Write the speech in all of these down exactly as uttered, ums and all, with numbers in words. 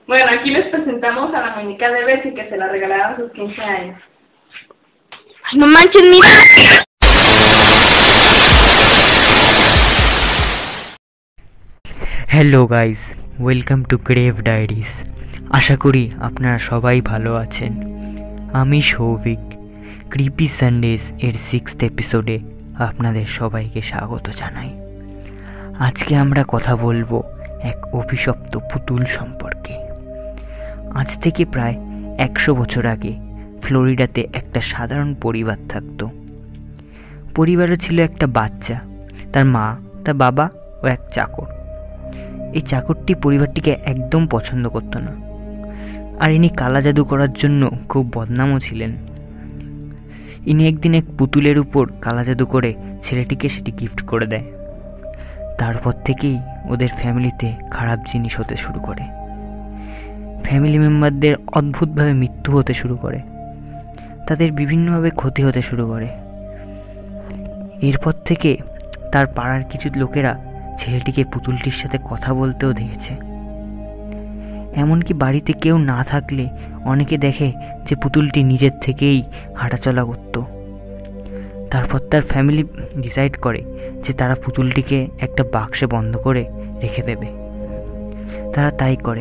Bueno, aquí les presentamos a la muñeca de Betsy que se la regalaron a sus quince años. No manches, mira. Hello guys, welcome to Crave Diaries. আশা করি আপনারা সবাই ভালো আছেন। আমি Souvik. Creepy Sundays এর sixth এপিসোডে আপনাদের সবাইকে স্বাগত জানাই। আজকে আমরা কথা বলবো এক অভিশপ্ত পুতুল সম্পর্কে। আজ থেকে প্রায় একশো বছর আগে ফ্লোরিডাতে একটা সাধারণ পরিবার থাকতো। পরিবারে ছিল একটা বাচ্চা, তার মা, তার বাবা ও এক চাকর। এই চাকরটি পরিবারটিকে একদম পছন্দ করতো না, আর ইনি কালা জাদু করার জন্য খুব বদনামও ছিলেন। ইনি একদিন এক পুতুলের উপর কালা জাদু করে ছেলেটিকে সেটি গিফট করে দেয়। তারপর থেকেই ওদের ফ্যামিলিতে খারাপ জিনিস হতে শুরু করে। ফ্যামিলি মেম্বারদের অদ্ভুতভাবে মৃত্যু হতে শুরু করে, তাদের বিভিন্নভাবে ক্ষতি হতে শুরু করে। এরপর থেকে তার পাড়ার কিছু লোকেরা ছেলেটিকে পুতুলটির সাথে কথা বলতেও দেখেছে। এমনকি বাড়িতে কেউ না থাকলে অনেকে দেখে যে পুতুলটি নিজের থেকেই হাঁটাচলা করত। তারপর তার ফ্যামিলি ডিসাইড করে যে তারা পুতুলটিকে একটা বাক্সে বন্ধ করে রেখে দেবে। তারা তাই করে।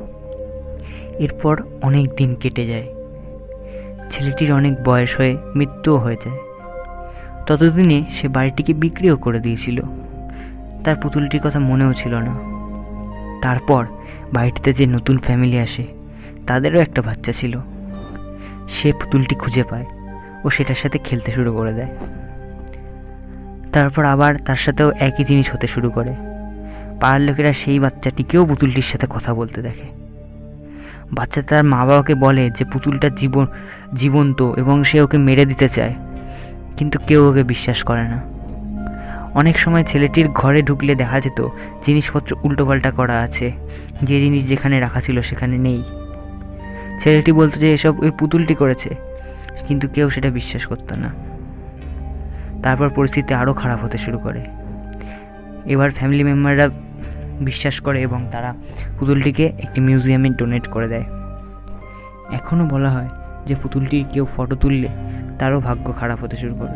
এরপর অনেক দিন কেটে যায়, ছেলেটির অনেক বয়স হয়ে মৃত্যুও হয়ে যায়। ততদিনে সে বাড়িটিকে বিক্রিও করে দিয়েছিল, তার পুতুলটির কথা মনেও ছিল না। তারপর বাড়িটিতে যে নতুন ফ্যামিলি আসে তাদেরও একটা বাচ্চা ছিল। সে পুতুলটি খুঁজে পায় ও সেটার সাথে খেলতে শুরু করে দেয়। তারপর আবার তার সাথেও একই জিনিস হতে শুরু করে। পাড়ার লোকেরা সেই বাচ্চাটিকেও পুতুলটির সাথে কথা বলতে দেখে। বাচ্চা তার মা বাবাকে বলে যে পুতুলটা জীবন জীবন্ত এবং সে ওকে মেরে দিতে চায়, কিন্তু কেউ ওকে বিশ্বাস করে না। অনেক সময় ছেলেটির ঘরে ঢুকলে দেখা যেত জিনিসপত্র উল্টোপাল্টা করা আছে, যে জিনিস যেখানে রাখা ছিল সেখানে নেই। ছেলেটি বলতো যে এসব ওই পুতুলটি করেছে, কিন্তু কেউ সেটা বিশ্বাস করতো না। তারপর পরিস্থিতি আরও খারাপ হতে শুরু করে। এবার ফ্যামিলি মেম্বাররা বিশ্বাস করে এবং তারা পুতুলটিকে একটি মিউজিয়ামে ডোনেট করে দেয়। এখনও বলা হয় যে পুতুলটির কেউ ফটো তুললে তারও ভাগ্য খারাপ হতে শুরু করে।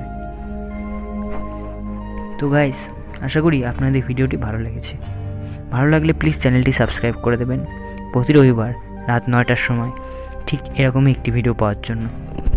তো গাইস, আশা করি আপনাদের ভিডিওটি ভালো লেগেছে। ভালো লাগলে প্লিজ চ্যানেলটি সাবস্ক্রাইব করে দেবেন প্রতি রবিবার রাত নয়টার সময় ঠিক এরকমই একটি ভিডিও পাওয়ার জন্য।